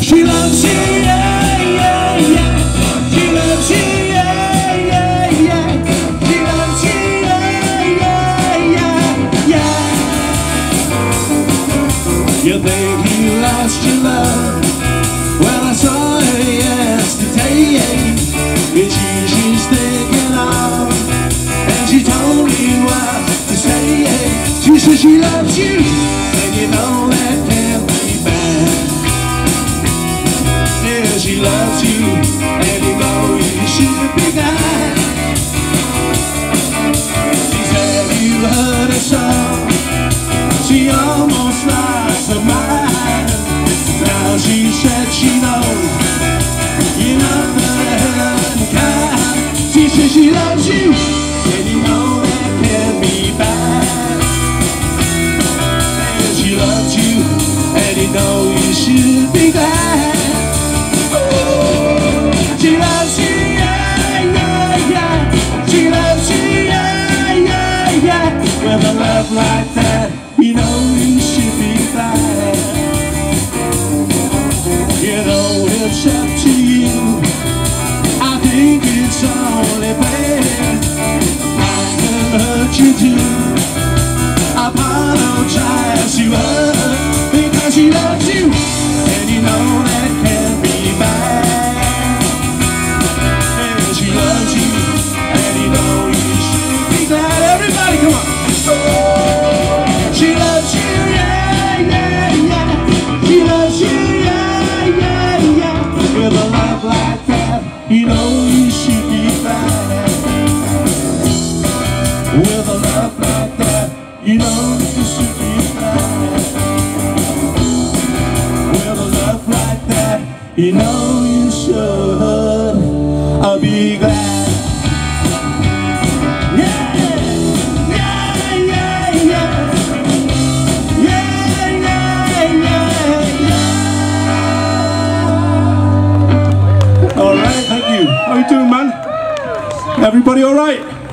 She loves you, yeah, yeah, yeah. She loves you, yeah, yeah, yeah. She loves you, yeah, yeah, yeah, yeah. You think you lost your love? Well, I saw her yesterday. It's you she's thinking of, and she told me what to say. She said she loves you, and you know that can't be bad. Yeah, she loves you, and you know you should be glad. She said you heard her song, she almost lost her mind. Now she said she knows you're not the kind. She said she loves you, and you know that can't be bad. And she loves you, and you know you should be glad. She loves you, yeah, yeah, yeah. She loves you, yeah, yeah, yeah. With a love like that, you know you should be glad. You know it's up to you. I think it's only fair. I can hurt you too. Apologize to her, because she loves you, and you know that can't be bad. And she loves you, and you know you should be glad. Everybody, come on. She loves you, yeah, yeah, yeah. She loves you, yeah, yeah, yeah. With a love like that, you know you should be glad. With a love like that, you know you should be glad. With a love like that, you know you should be glad. Yeah, yeah, yeah, yeah. Yeah, yeah, yeah, yeah. All right, thank you. How you doing, man? Everybody all right?